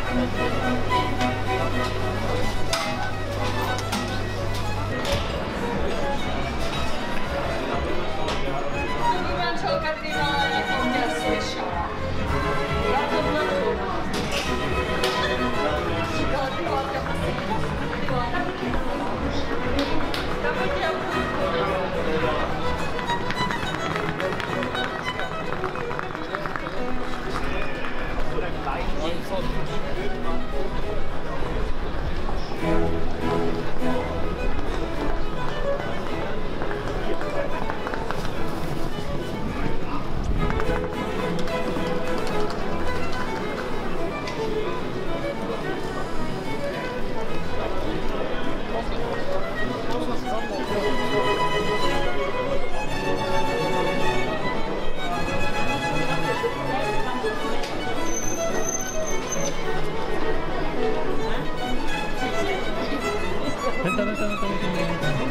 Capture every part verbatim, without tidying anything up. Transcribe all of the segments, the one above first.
Vente, vente, vente, vente, vente.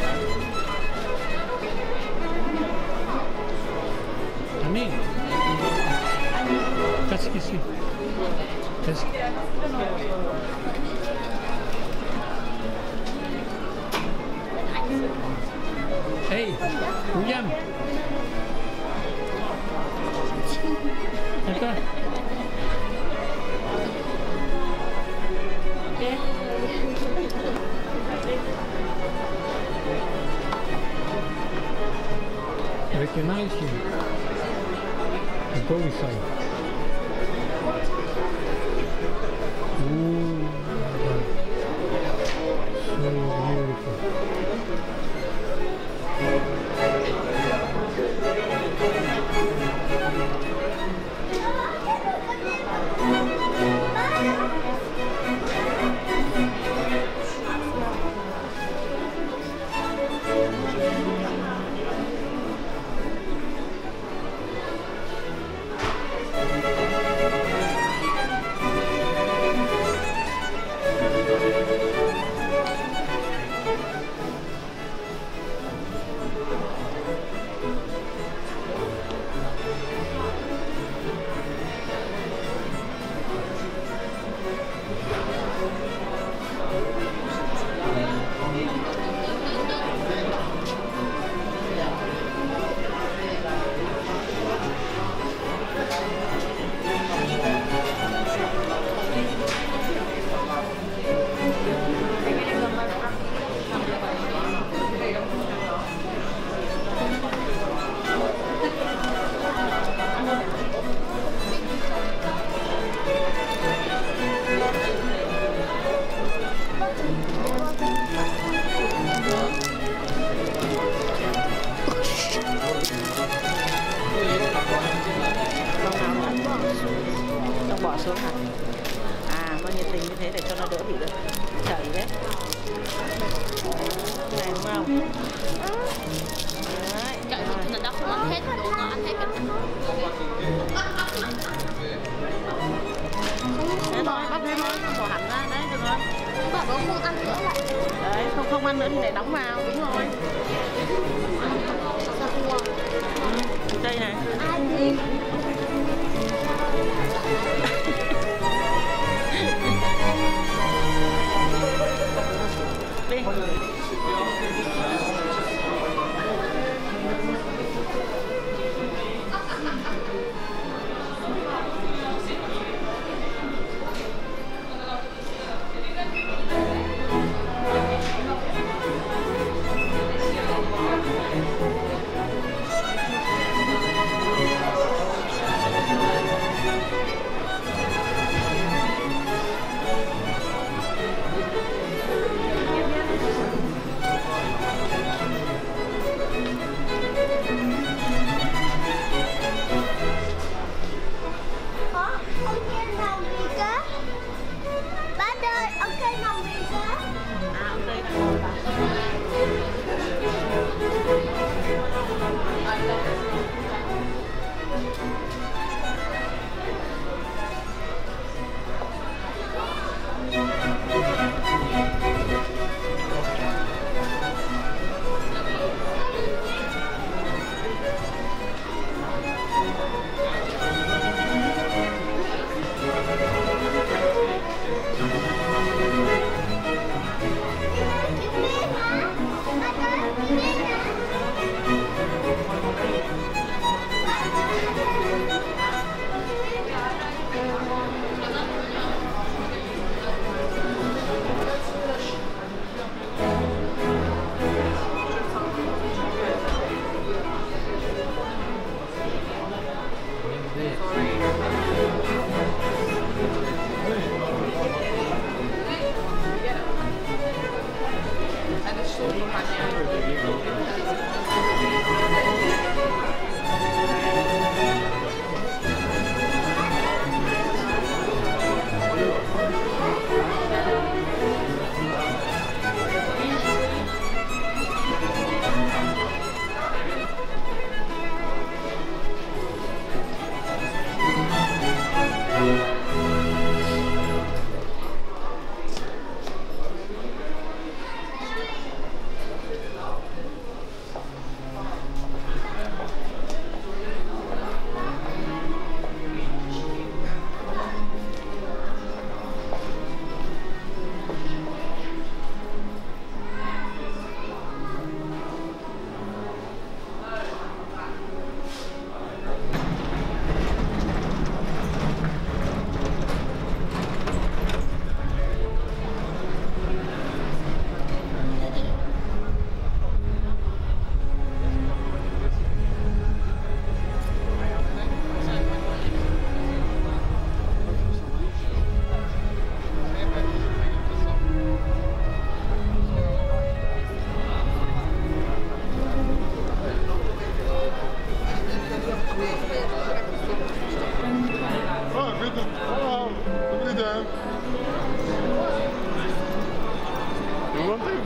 Amin. Kasih kasih. Kasih. Hey, William. Vente. Recognize him. Go inside. Ooh, so beautiful. Bỏ xuống hả? À, có nhiệt tình như thế để cho nó đỡ bị chảy đấy. Này đúng không? Đấy. Chảy thì nó không ăn hết đồ, nó ăn hết cả. Thế thôi, bắt thêm thôi, bỏ hẳn ra, đấy được rồi. Bỏ nó không ăn nữa lại. Đấy, không không ăn nữa thì để đóng vào, đúng rồi. Ừ, đây này. Đi.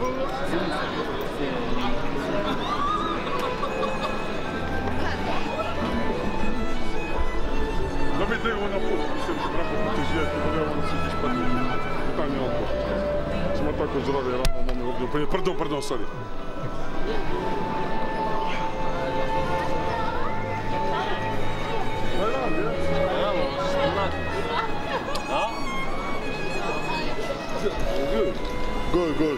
Mettez on a pour c'est vraiment pour protéger tout le monde se fiche pas tout temps non je m'attends que je vais là pardon pardon sorry voilà bien good good good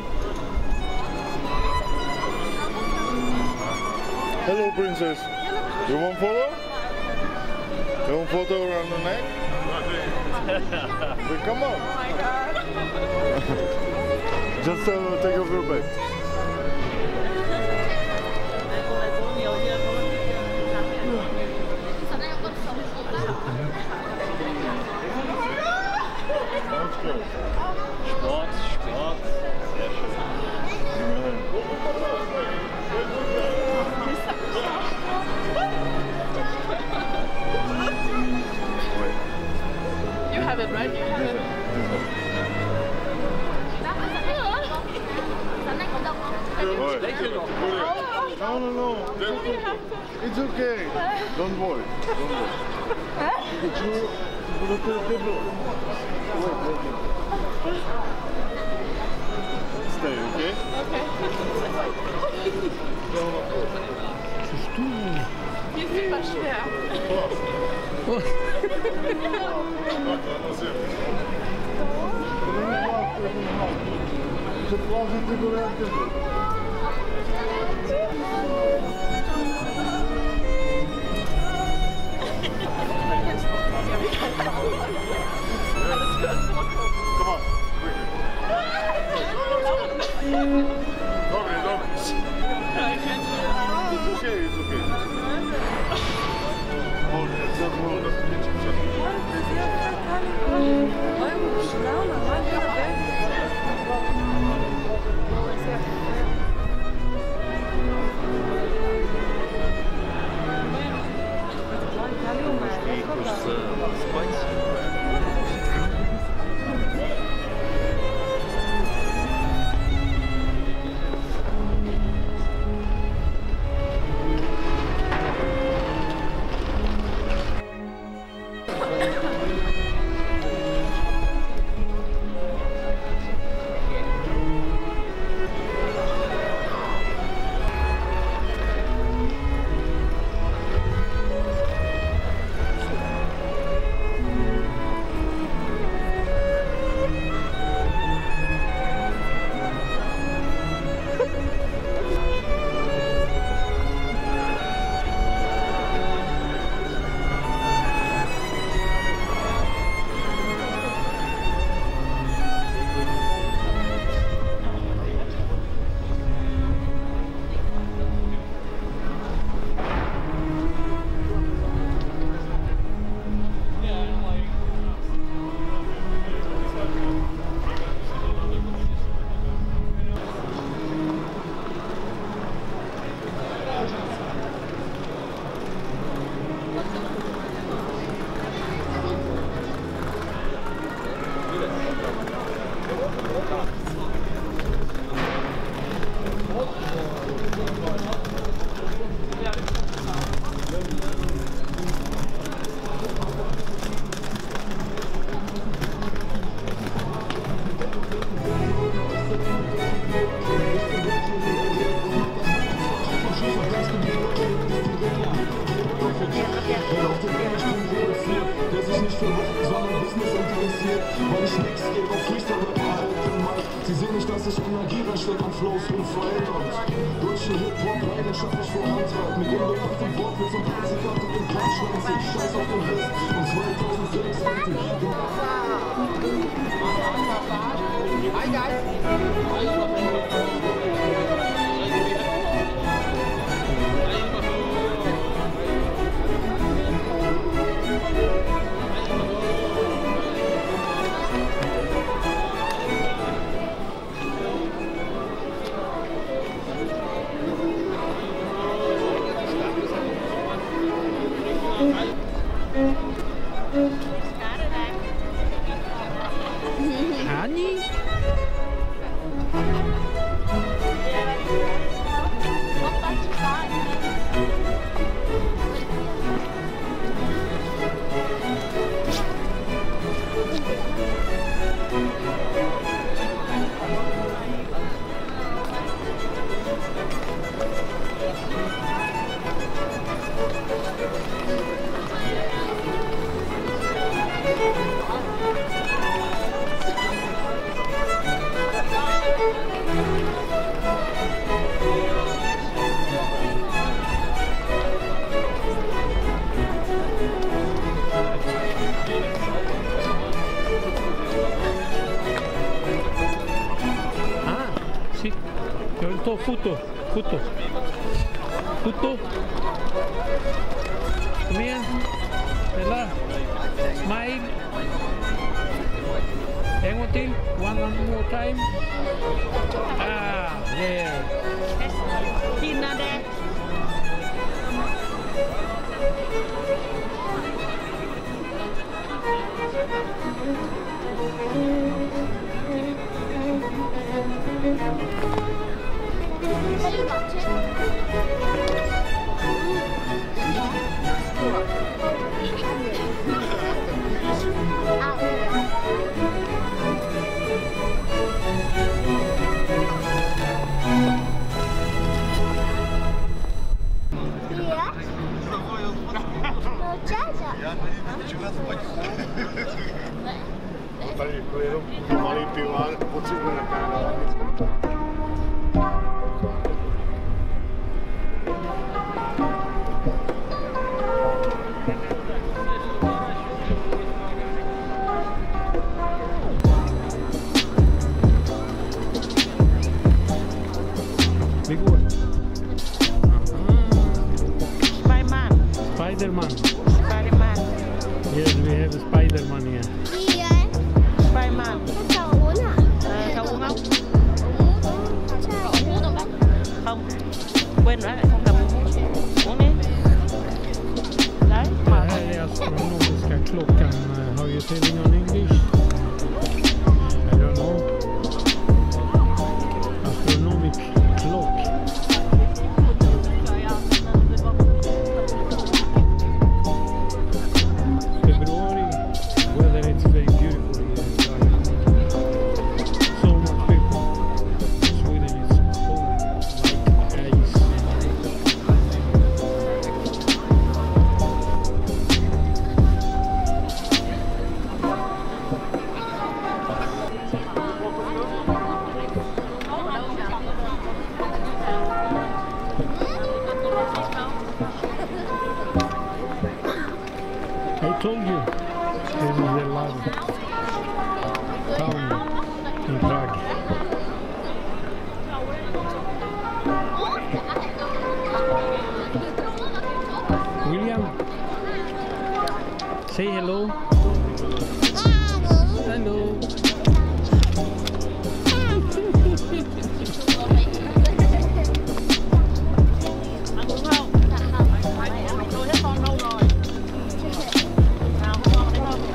hello princess you want photo? You want photo around the neck? Well, come on. Oh my god. Just uh, take off your bag. Let's go. Sport, Sport. Sehr schön. You have it, right? You have it. No, no, no. It's okay. Don't worry. Don't worry. Did you put it to the table? Wait, wait, wait. Stay, okay? Okay. Hier ist super schwer. Come on. Dobre, dobre. It's okay, it's okay. Hold it, just hold it. Sie sehen nicht, dass ich Energie wegstecke an Flows unverändert. Deutsche Hip-Hop leidenschaftlich vorantreibt. Mit unbekannten Wortwitz und Einzigartig im Punchline. Scheiß auf den Rest und zweitausendsechs Hi guys! 아니 Jag vill ta foto. Foto. Foto. Kom igen. Bella. Smile. En gång till. One, one more time. Ah, there. Tina det. Tady jako jenom malý pivár, potřebuje nakládat. Vi går. Spiderman. Spiderman. Spiderman. Yes, we have a Spiderman here. Spiderman. Cậu uống à? Ờ, cậu uống không? Cậu uống được không? Không. Quên rồi, không cầm uống đi. Đấy, Det mở. här är astronomiska klockan. How you telling on English? I don't know. Astronomic clock. February. Weather is very beautiful here. So much people. Sweden is cold like ice. I told you, this is the love town in Prague. William, say hello. Hello. Ăn uống không? Tôi hết con đâu rồi. Nào, không ngon đấy không?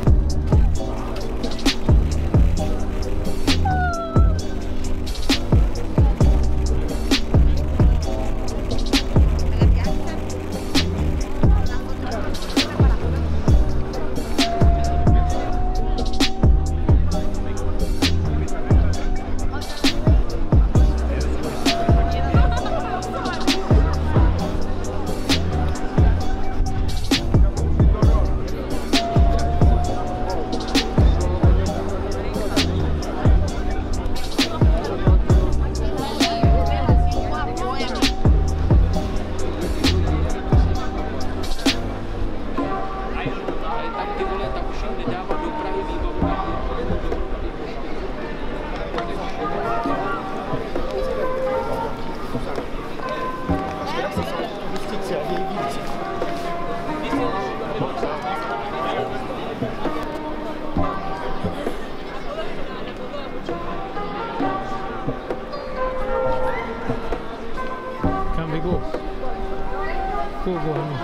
Kan vi gå? Gå, gå nu.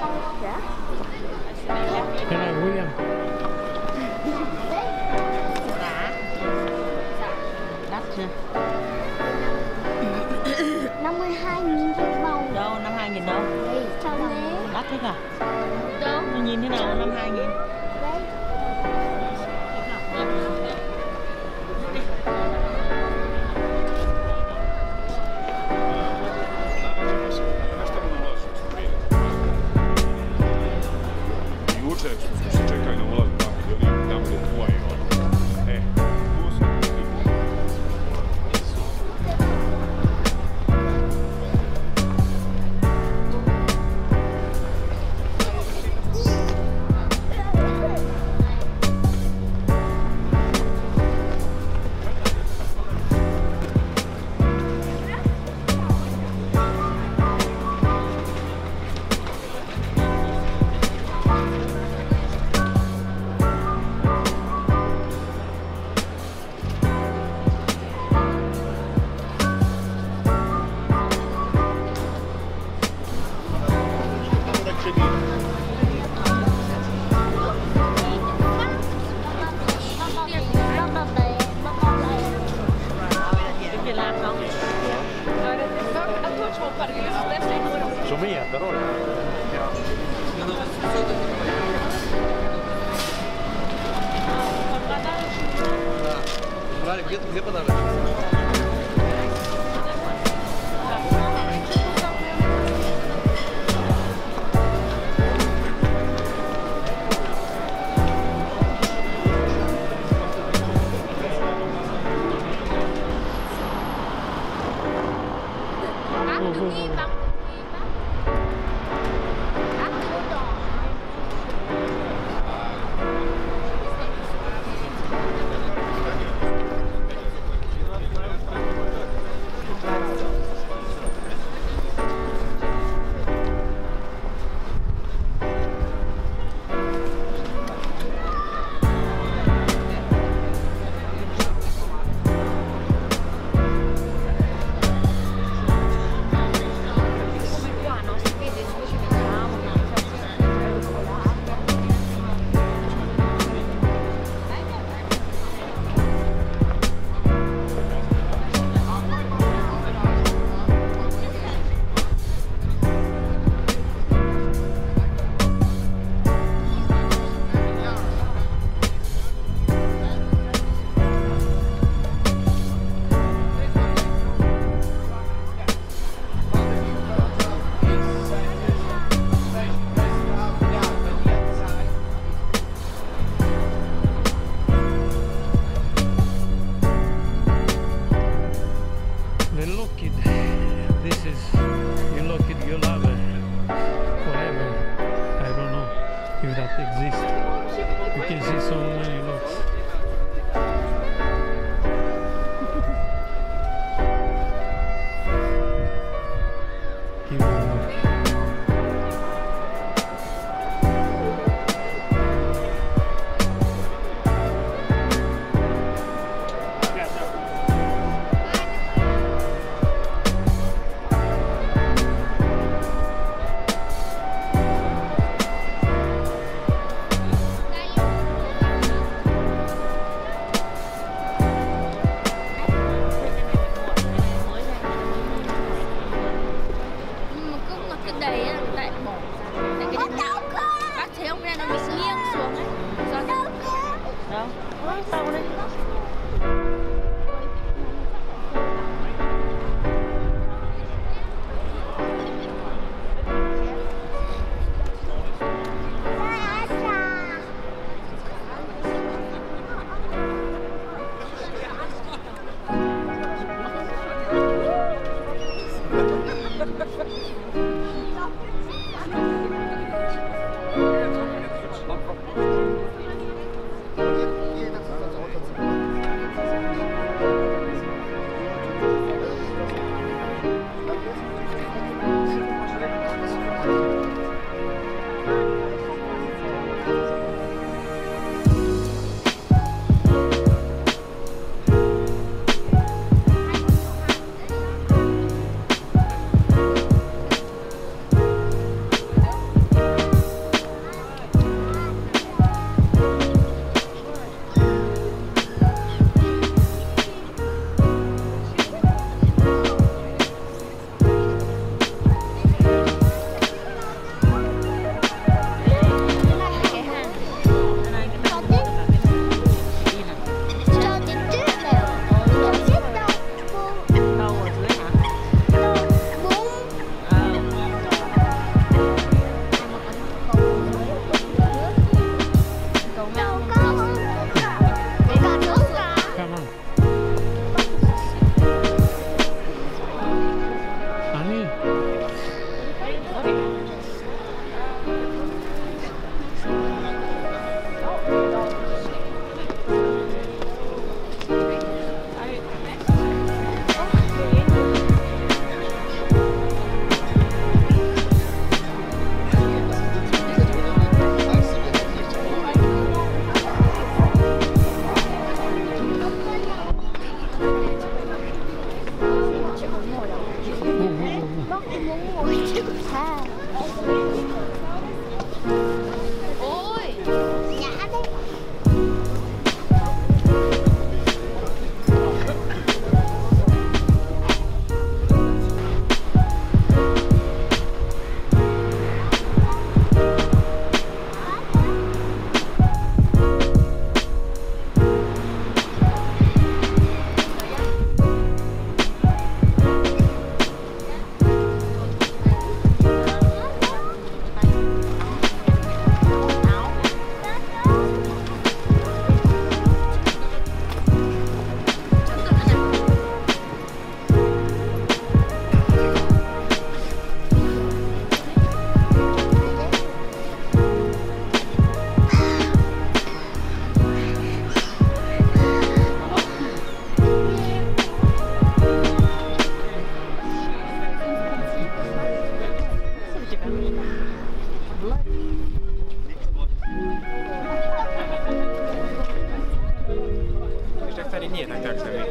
Cái này William. Đắt chưa? năm mươi hai nghìn cái vòng. Đâu, năm hai nghìn đâu? Sao thế? Đắt thế cả? Đâu? Tôi nhìn thế nào năm hai nghìn? Đây. Jučer smo se čekali na ulaz tamo, tamo gdje tvoje. E, tu smo. Sumia, però. Где, где подарок? nie tak jak sobie.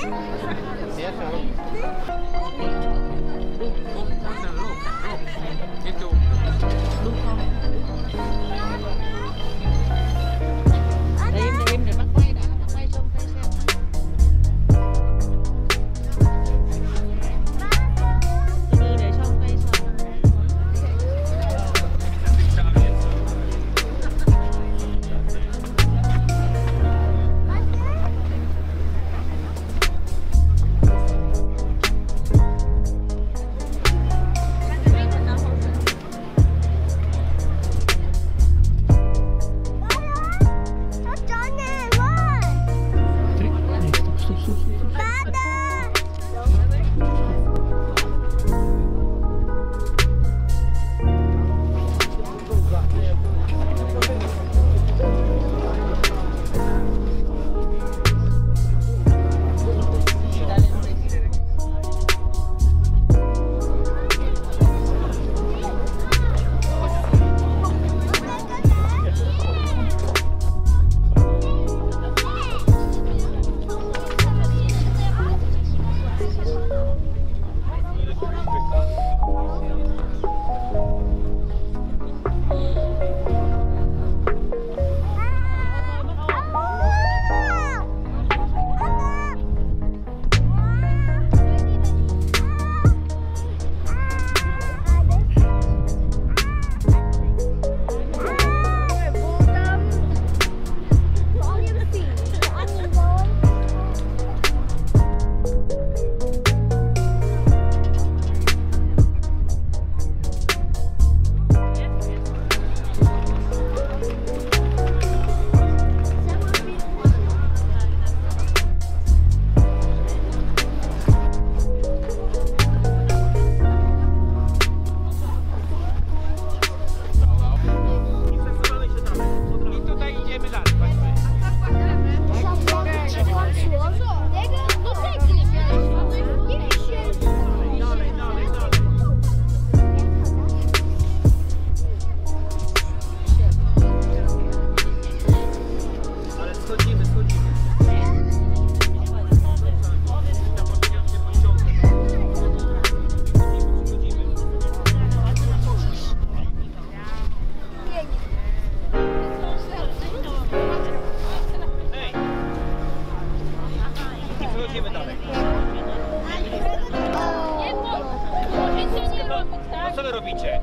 Co wy robicie?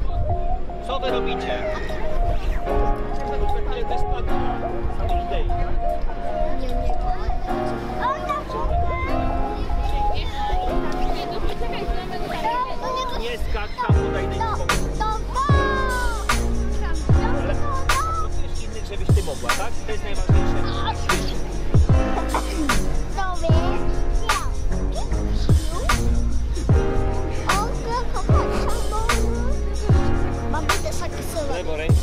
Co wy robicie? Nie skacz tam tutaj na innych, żebyś ty mogła, tak? To jest najważniejsze. Lewą ręką.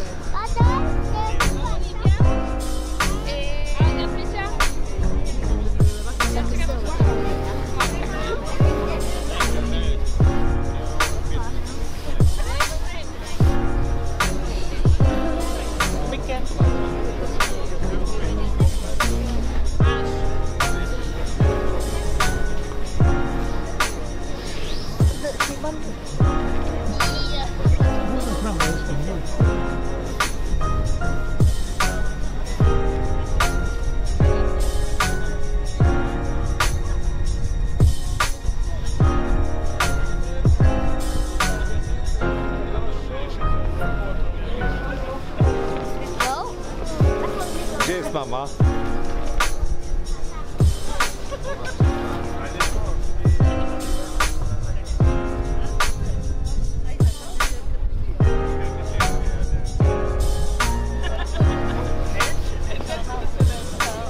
Gdzie jest mama?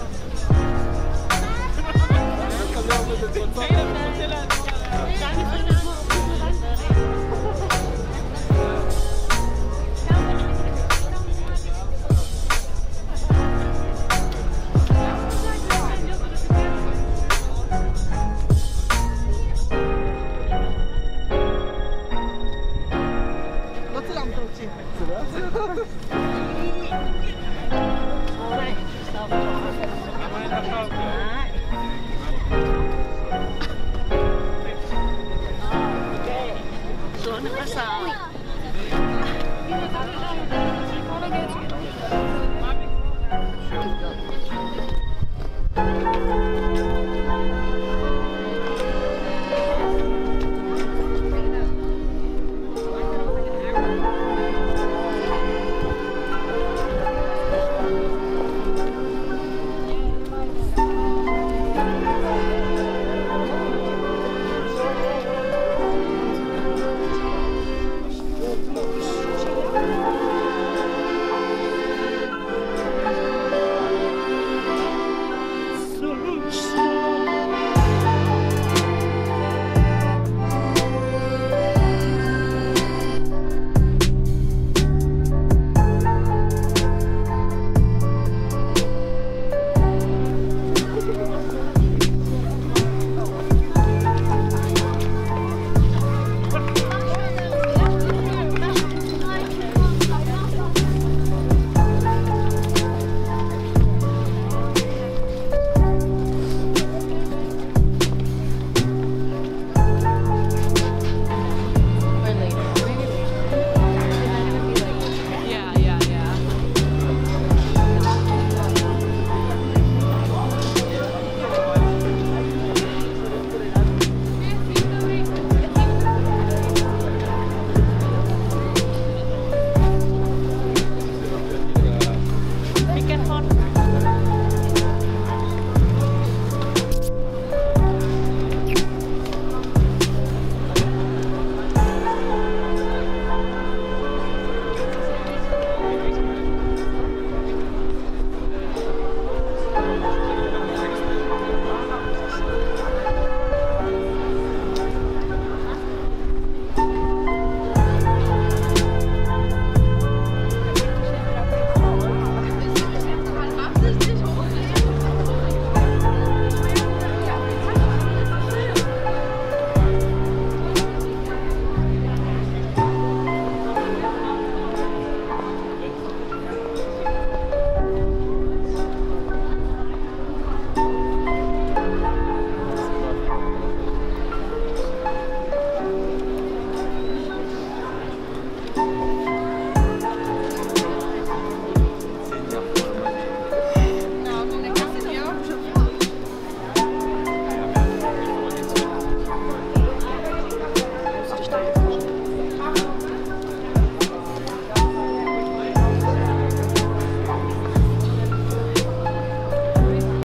Tyle, tyle.